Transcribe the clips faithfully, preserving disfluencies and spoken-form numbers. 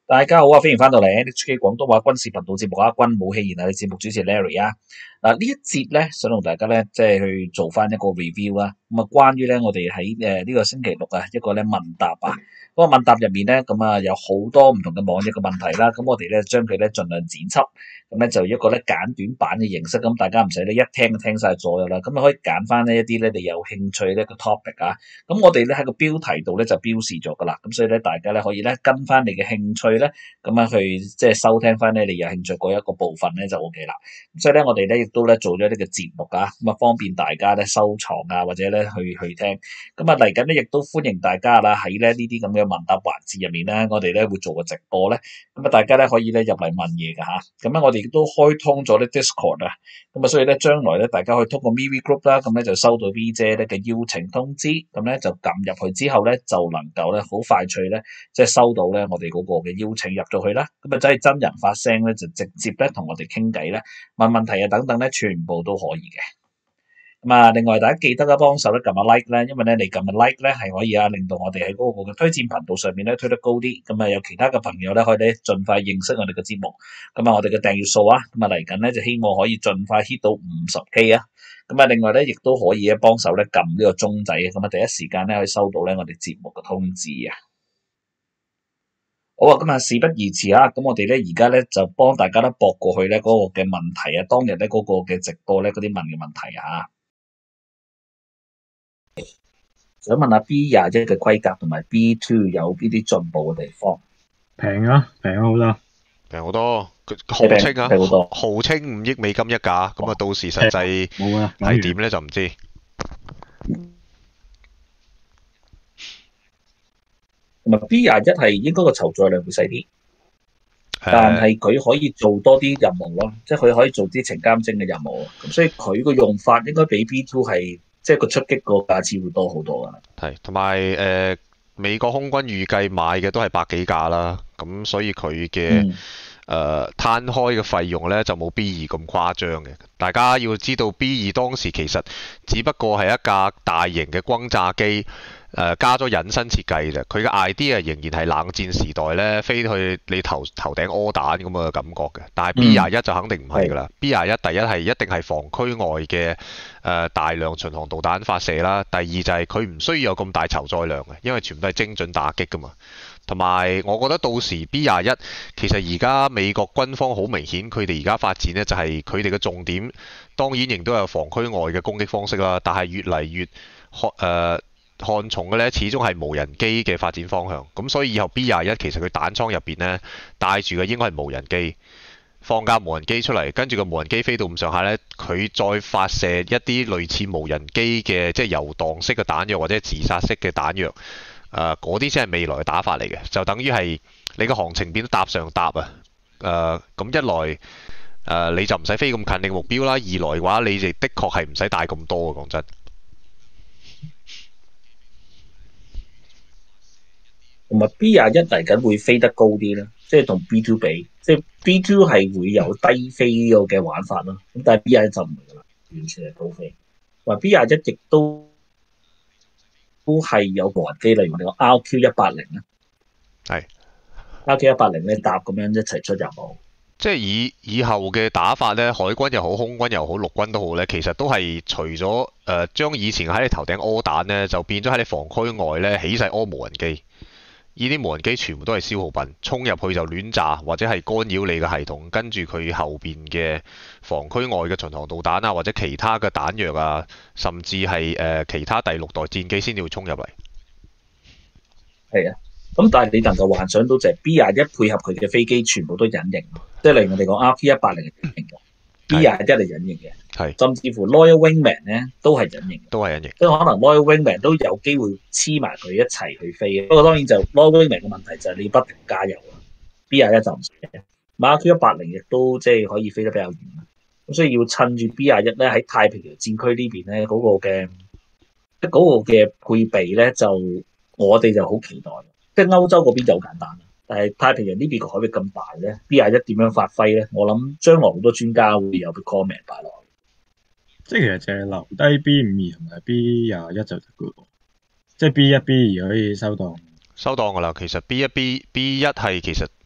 大家好啊，歡迎翻到嚟 N H K 廣東話軍事頻道節目啊，軍武器然後你節目主持 Larry 啊。嗱呢一節咧，想同大家咧即係去做翻一個 review 啦。咁啊，關於咧我哋喺誒呢個星期六啊一個咧問答啊，嗰個問答入面咧咁啊有好多唔同嘅網友嘅問題啦。咁我哋咧將佢咧盡量剪輯，咁咧就一個咧簡短版嘅形式，咁大家唔使咧一聽就聽晒所有啦。咁啊可以揀翻呢一啲咧你有興趣呢個 topic 啊。咁我哋咧喺個標題度咧就標示咗噶啦。咁所以咧大家咧可以咧跟翻你嘅興趣咧。咁樣去即係收聽翻咧，你有興趣嗰一個部分咧就 O K 啦。咁所以咧，我哋咧亦都咧做咗呢個節目啊，咁啊方便大家咧收藏啊，或者咧去去聽。咁啊嚟緊咧，亦都歡迎大家啦喺咧呢啲咁嘅問答環節入面咧，我哋咧會做個直播咧。咁啊，大家咧可以咧入嚟問嘢㗎吓。咁咧，我哋亦都開通咗啲 Discord 啊。咁啊，所以咧將來咧，大家可以通過 M V Group 啦，咁咧就收到 V 姐咧嘅邀請通知，咁咧就撳入去之後咧，就能夠咧好快脆咧，即係收到咧我哋嗰個嘅邀請入咗去啦。咁啊，真係真人發聲咧，就直接咧同我哋傾偈咧，問問題啊等等咧，全部都可以嘅。咁啊，另外大家記得啊，幫手咧撳下 like 咧，因為咧你撳下 like 咧係可以啊，令到我哋喺嗰個嘅推薦頻道上面咧推得高啲。咁啊，有其他嘅朋友咧可以咧盡快認識我哋嘅節目。咁啊，我哋嘅訂閱數啊，咁啊嚟緊咧就希望可以盡快 hit 到五十 K 啊。咁啊，另外咧亦都可以咧幫手咧撳呢個鐘仔，咁啊第一時間咧可以收到咧我哋節目嘅通知啊。好啊，咁啊事不宜遲啊，咁我哋咧而家咧就幫大家咧駁過去咧嗰個嘅問題啊，當日咧嗰個嘅直播咧嗰啲問嘅問題啊。想問下 B 廿一嘅規格同埋 B 二有邊啲進步嘅地方？ 平啊，平咗好多， 平好多，佢號稱啊， 平好多， 號稱五億美金一架，咁啊到時實際冇啊， 係點咧就唔知。 同埋 B 廿一係應該個籌載量會細啲，但係佢可以做多啲任務咯，即係佢可以做啲情監偵嘅任務，咁所以佢個用法應該比 B 二係即係個出擊個價錢會多好多啊。 係，同埋誒美國空軍預計買嘅都係百幾架啦，咁所以佢嘅誒攤開嘅費用咧就冇 B 二咁誇張嘅。大家要知道 B 二當時其實只不過係一架大型嘅轟炸機。誒、呃、加咗引申設計啫，佢嘅 idea 仍然係冷戰時代咧飛去你頭頭頂柯彈咁嘅感覺嘅，但係 B 廿一就肯定唔係㗎啦。B 廿一第一係一定係防區外嘅誒、呃、大量巡航導彈發射啦，第二就係佢唔需要有咁大籌載量嘅，因為全部都係精準打擊㗎嘛。同埋我覺得到時 B 廿一其實而家美國軍方好明顯，佢哋而家發展呢就係佢哋嘅重點，當然亦都有防區外嘅攻擊方式啦，但係越嚟越誒。呃看重嘅咧，始終係無人機嘅發展方向。咁所以以後 B 廿一其實佢彈倉入邊咧帶住嘅應該係無人機，放架無人機出嚟，跟住個無人機飛到咁上下咧，佢再發射一啲類似無人機嘅即係遊蕩式嘅彈藥或者自殺式嘅彈藥。誒嗰啲先係未來嘅打法嚟嘅，就等於係你個航程變得搭上搭啊。誒、呃、咁一來誒、呃、你就唔使飛咁近你嘅目標啦，二來嘅話你哋的確係唔使帶咁多嘅，講真。 同埋 B 廿一嚟緊會飛得高啲啦，即係同 B 二比，即係 B 二係會有低飛呢個嘅玩法咯。咁但係 B 廿一就唔係噶啦，完全係高飛。話 B 廿一亦都都係有無人機，例如我哋個 R Q 一八零啊， 係 R Q 一八零咧搭咁樣一齊出任務。 即係以以後嘅打法咧，海軍又好，空軍又好，陸軍都好咧，其實都係除咗誒、呃、將以前喺你頭頂柯彈咧，就變咗喺你防區外咧起晒柯無人機。呢啲無人機全部都係消耗品，衝入去就亂炸，或者係干擾你嘅系統，跟住佢後邊嘅防區外嘅巡航導彈啊，或者其他嘅彈藥啊，甚至係誒、呃、其他第六代戰機先至會衝入嚟。 係啊，咁但係你能夠幻想到就係 B 廿一配合佢嘅飛機全部都隱形，即係例如我哋講 R P 一八零係隱形嘅 ，B 廿一係隱形嘅。 係， 甚至乎 Loyal Wingman 咧都係隱形， 都係隱形， 即係可能 Loyal Wingman 都有機會黐埋佢一齊去飛嘅。不過當然就 Loyal Wingman 嘅問題就係你不停加油啦。B 廿一就唔使嘅，馬 Q 一八零亦都即係可以飛得比較遠，咁所以要趁住 B 廿一咧喺太平洋戰區呢邊咧嗰個嘅即係嗰個嘅配備咧，就我哋就好期待。即係歐洲嗰邊就好簡單，但係太平洋呢邊個海域咁大咧 ，B 廿一點樣發揮咧？我諗將來好多專家會有啲 comment 擺落去。 即係其實就係留低 B 五二同埋 B 廿一就得嘅喎，即係 B 一 B 二可以收檔。 收檔㗎啦。其實 B 一 B B 一係其實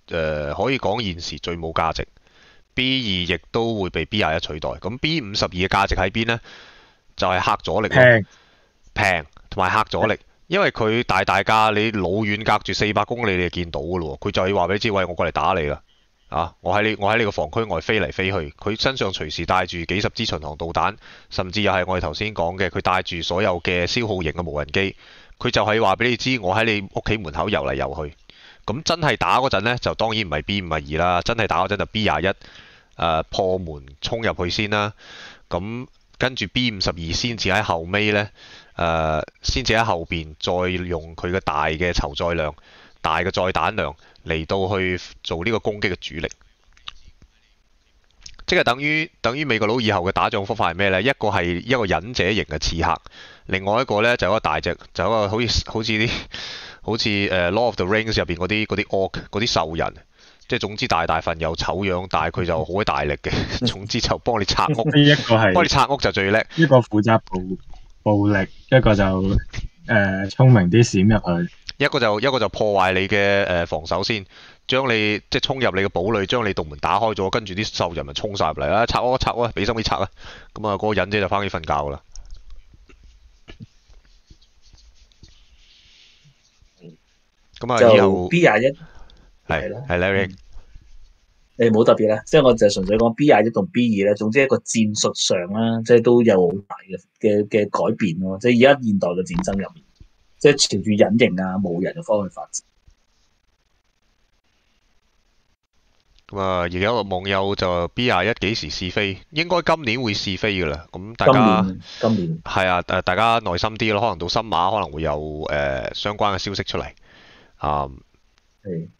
呃、可以講現時最冇價值。B 二亦都會被 B 廿一取代。咁 B 五十二嘅價值喺邊呢？就係、是、客阻力咯， 平平同埋客阻力。因為佢大大價，你老遠隔住四百公里你就見到㗎咯喎，佢就要話俾你知，喂，我過嚟打你啦，啊，我喺你我喺你個防區外飛嚟飛去，佢身上隨時帶住幾十支巡航導彈，甚至又係我哋頭先講嘅，佢帶住所有嘅消耗型嘅無人機，佢就係話俾你知，我喺你屋企門口遊嚟遊去。咁真係打嗰陣呢，就當然唔係 B 五十二啦，真係打嗰陣就 B 廿一，誒破門衝入去先啦，咁跟住 B 五十二先至喺後尾呢。誒，先至喺後邊再用佢嘅大嘅籌載量、大嘅載彈量嚟到去做呢個攻擊嘅主力，即係等於等於美國佬以後嘅打仗方法係咩呢？一個係一個忍者型嘅刺客，另外一個呢就一個大隻，就一個好似好似啲好似誒《Lord of the Rings》入邊嗰啲嗰啲 orc 嗰啲獸人，即係總之大大份又醜樣，但係佢就好鬼大力嘅，總之就幫你拆屋， 一個係幫你拆屋就最叻， 一個負責暴暴力，一個就誒聰明啲閃入去， 一個就一個就破壞你嘅誒防守先，將你即係衝入你嘅堡壘，將你道門打開咗，跟住啲獸人咪衝晒入嚟啦，拆屋拆屋，俾心機拆啊！咁啊，嗰個忍者就翻去瞓覺㗎啦。咁啊，以後就 B 廿一係係 Larry。 誒冇特別啦，即係我就純粹講 B 廿一同 B 二咧，總之一個戰術上啦，即係都有好大嘅嘅嘅改變咯。即係而家現代嘅戰爭入面，即係朝住隱形啊、無人嘅方向發展。 咁啊，而家有個網友就 B 廿一幾時試飛？應該今年會試飛㗎啦。咁大家今年今年係啊，誒大家耐心啲咯，可能到新馬可能會有誒、呃、相關嘅消息出嚟。啊、嗯， 係。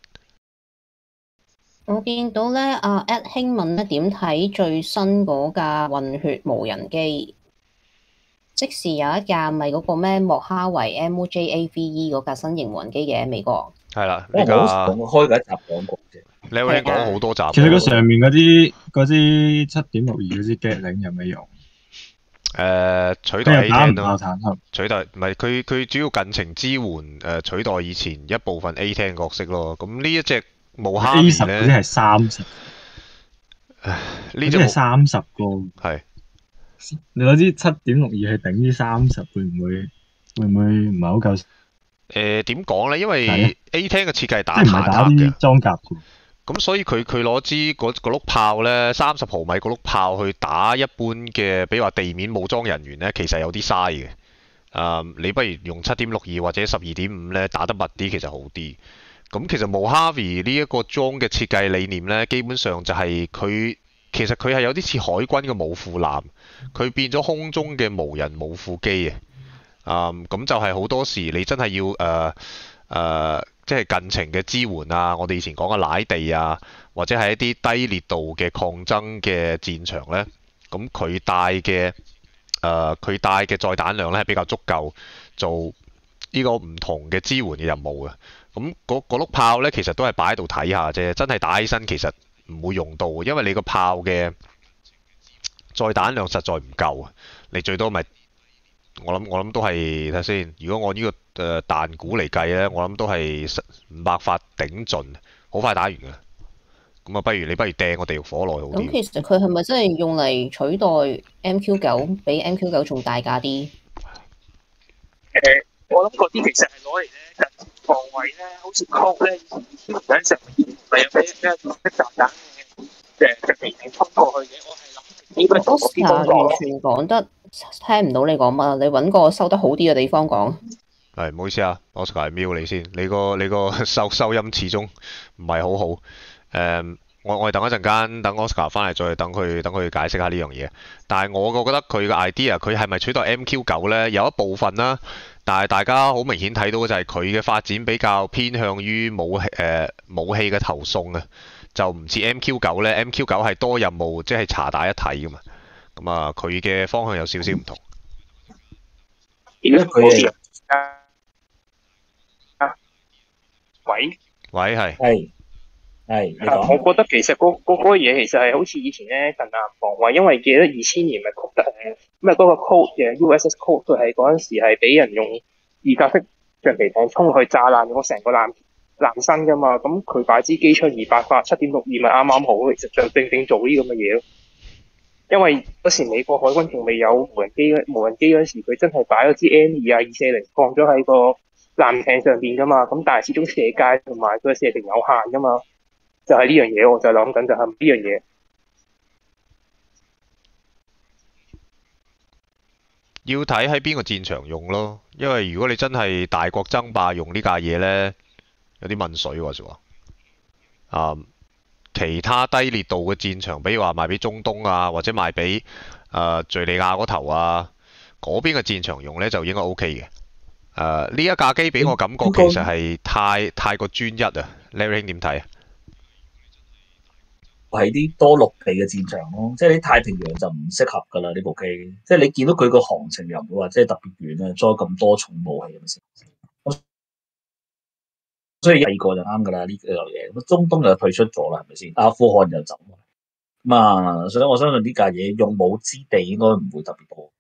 我見到咧，阿 Ed 興問咧點睇最新嗰架混血無人機？即時有一架咪嗰個咩莫哈維 M O J A V E 嗰架新型無人機嘅美國。 係啦， 我呢架開過一集講過啫。 你有聽講好多集。 其實佢上面嗰啲嗰啲七點六二嗰支 Gatling 有咩用？ 誒、呃、取代 A 10 咯， 坦克取代唔係佢佢主要近程支援誒、呃、取代以前一部分 A 十角色咯。咁呢一隻無哈 A 十咧， 嗰啲係三十， 呢隻係三十個。 係你攞支七點六二去頂呢三十，會唔會會唔會唔係好夠？ 誒點講咧？因為 A 十嘅設計係打即係唔係打坦克嘅啲。裝甲嘅？ 咁所以佢佢攞支嗰嗰碌炮咧，三十毫米嗰碌炮去打一般嘅，比如話地面武裝人員咧，其實有啲嘥嘅。誒、嗯，你不如用七點六二或者十二點五咧，打得密啲，其實好啲。咁其實 Mojave 呢一個裝嘅設計理念咧，基本上就係佢其實佢係有啲似海軍嘅武庫艦，佢變咗空中嘅無人武庫機啊。誒、嗯，咁就係好多時你真係要誒誒。呃呃即係近程嘅支援啊，我哋以前講嘅奶地啊，或者係一啲低烈度嘅抗爭嘅戰場呢，咁佢帶嘅誒佢帶嘅載彈量呢係比較足夠做呢個唔同嘅支援嘅任務嘅。咁嗰嗰碌炮呢，其實都係擺喺度睇下啫，真係打起身其實唔會用到，因為你個炮嘅載彈量實在唔夠啊，你最多咪、就是。我諗我諗都係睇下先。如果按呢、這個誒彈鼓嚟計咧，我諗都係五百發頂盡，好快打完㗎。咁啊，不如你不如掟個地獄火落去好啲。 咁其實佢係咪真係用嚟取代 M Q 九，比 M Q 九仲大架啲？誒、 呃，我諗嗰啲其實係攞嚟咧近防衞咧，好似 Colt 咧，以前唔緊上面咪有俾一啲炸彈嘅誒嘅地形衝過去嘅。我係諗應該嗰啲工作完全講得。聽唔到你講乜，你揾個收得好啲嘅地方講。 係，唔好意思啊，Oscar 係瞄你先，你個你個收收音始終唔係好好。誒、嗯，我我哋等一陣間，等 Oscar 翻嚟再等佢等佢解釋下呢樣嘢。但係我覺得佢嘅 idea，佢係咪取代 M Q 九呢？有一部分啦，但係大家好明顯睇到嘅就係佢嘅發展比較偏向於武器誒、呃、武器嘅投送啊，就唔似 M Q 九呢。M Q 九係多任務，即係查打一體噶嘛。咁啊，佢嘅方向有少少唔同。 而家佢啊，喂喂，係係係，你講。 我覺得其實嗰嗰嗰個嘢其實係好似以前咧近南防衞，因為記得二千年咪曲得誒咩嗰個 Colt 嘅 U S S Colt 佢係嗰陣時係俾人用二甲式橡皮艇衝去炸爛咗成個艦男生噶嘛，咁佢擺支機出二百發七點六二咪啱啱好，其實就正正做呢咁嘅嘢咯。因為嗰時美國海軍仲未有無人機，無人機嗰時佢真係擺咗支 M 二啊二四零放咗喺個艦艇上邊噶嘛，咁但係始終射界同埋佢嘅射程有限噶嘛，就係呢樣嘢，我就諗緊就係呢樣嘢。 要睇喺邊個戰場用咯，因為如果你真係大國爭霸用呢架嘢呢，有啲問水喎，就話啊，其他低烈度嘅戰場，比如話賣俾中東啊，或者賣俾誒敍利亞嗰頭啊，嗰邊嘅戰場用呢，就應該 O K 嘅。誒呢一架機俾我感覺其實係太太過專一啊 ，Larry 兄點睇啊？ 係啲多陸地嘅戰場咯，即係你太平洋就唔適合㗎啦呢部機，即係你見到佢個航程又唔會話即係特別遠啊，裝咁多重武器咁先。所以第二個就啱㗎啦呢樣嘢。咁中東就退出咗啦，係咪先？阿富汗就走咁啊，所以我相信呢架嘢用武之地應該唔會特別多。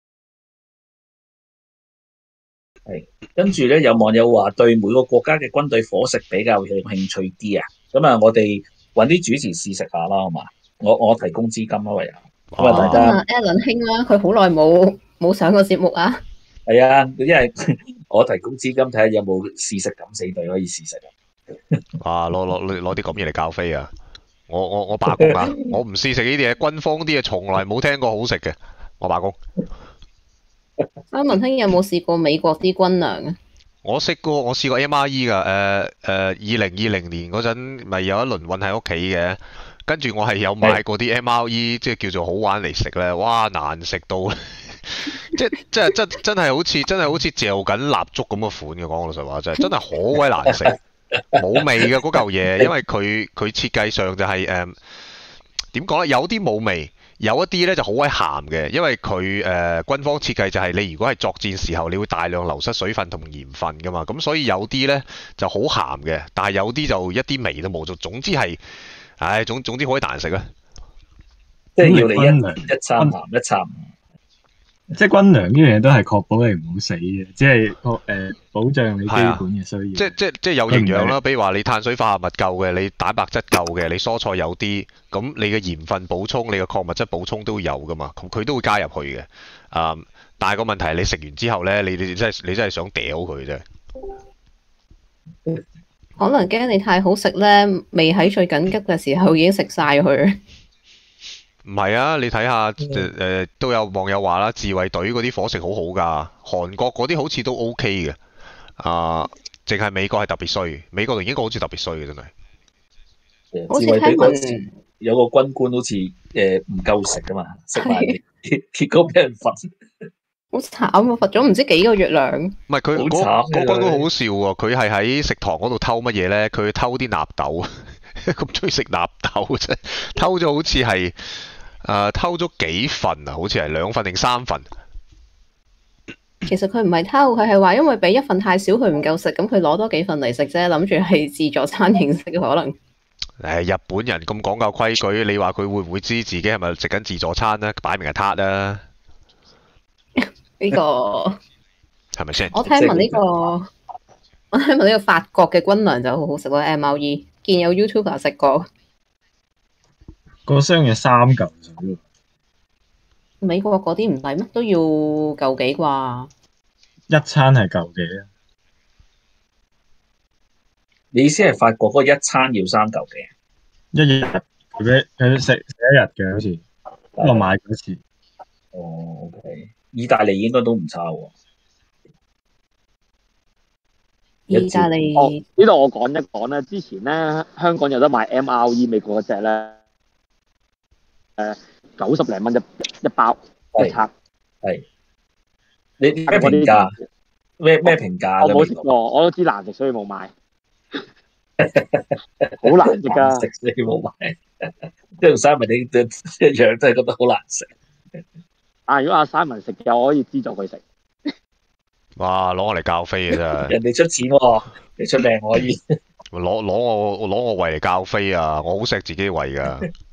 係，跟住咧有網友話對每個國家嘅軍隊伙食比較有興趣啲啊，咁啊我哋揾啲主持試食下啦，好嘛？我我提供資金啦，唯有咁啊大家。 啊 Alan 兄啦，佢好耐冇冇上過節目啊。 係啊，因為我提供資金睇下有冇試食敢死隊可以試食啊。 哇！攞攞攞啲咁嘢嚟教飛啊！我我我罷工啊！我唔試食呢啲嘢，軍方啲嘢從來冇聽過好食嘅，我罷工。 阿文兄有冇試過美國啲軍糧啊？ 我識過，我試過 M R E 㗎，誒誒二零二零年嗰陣咪有一輪運喺屋企嘅，跟住我係有買過啲 M R E，即係叫做好玩嚟食咧，哇難食到，即即係真真係好似真係好似嚼緊蠟燭咁嘅款嘅，講老實話真係真係好鬼難食，冇味嘅嗰嚿嘢，因為佢佢設計上就係誒點講咧，有啲冇味。有一啲咧就好鬼鹹嘅，因為佢誒、呃、軍方設計就係你如果係作戰時候，你會大量流失水分同鹽分噶嘛，咁所以有啲咧就好鹹嘅，但係有啲就一啲味都冇，就總之係，唉總總之好鬼難食啊！ 即係要你一一餐鹹一餐。 即係軍糧呢樣嘢都係確保你唔好死嘅，即係確誒保障你基本嘅需要。 啊、即即即係有營養啦，比如話你碳水化合物夠嘅，你蛋白質夠嘅，你蔬菜有啲，咁你嘅鹽分補充、你嘅礦物質補充都有噶嘛，咁佢都會加入去嘅。啊、嗯，但係個問題係你食完之後咧，你你真係你真係想掉佢啫。 可能驚你太好食咧，未喺最緊急嘅時候已經食晒佢。 唔係啊，你睇下誒、呃、都有網友話啦，自衛隊嗰啲伙食好好㗎，韓國嗰啲好似都 O K 嘅，啊，淨係美國係特別衰，美國同英國好似特別衰嘅真係。 自衛隊嗰時有個軍官好似誒唔夠食㗎嘛，食埋結果俾人罰。 好慘啊！罰咗唔知幾個月糧。 唔係佢嗰嗰軍官好笑喎，佢係喺食堂嗰度偷乜嘢咧？佢偷啲納豆，咁中意食納豆啫，偷咗好似係。誒、呃、偷咗幾份啊？好似係兩份定三份。 其實佢唔係偷，佢係話因為俾一份太少，佢唔夠食，咁佢攞多幾份嚟食啫，諗住係自助餐形式可能。 誒日本人咁講究規矩，你話佢會唔會知自己係咪食緊自助餐咧？擺明係撻啦。 呢、這個係咪先？ 我聽聞呢、這個，我聽聞呢個法國嘅軍糧就好好食咯 ，M R E 見有 YouTuber 食過。 個箱嘢三嚿水， 美國嗰啲唔係乜都要嚿幾啩？ 一餐係嚿幾啊？ 你意思係法國嗰個一餐要三嚿幾？ 一日佢俾佢食食一日嘅好似，我買嗰次。 哦 ，OK， 意大利應該都唔差喎。 意大利呢度我講一講咧，之前咧香港有得買 M R E 美國嗰隻咧。誒，九十零蚊一一包一餐，係你咩評價？咩咩評價？ 我冇食過，我都知難食，所以冇買。好難食噶， 食所以冇買。即係 Simon 你一樣都係覺得好難食。 啊，如果阿 Simon 食嘅，我可以資助佢食。 哇！攞我嚟教飛嘅真係。 人哋出錢喎，你出命可以。 攞攞我攞我胃嚟教飛啊！我好錫自己胃噶。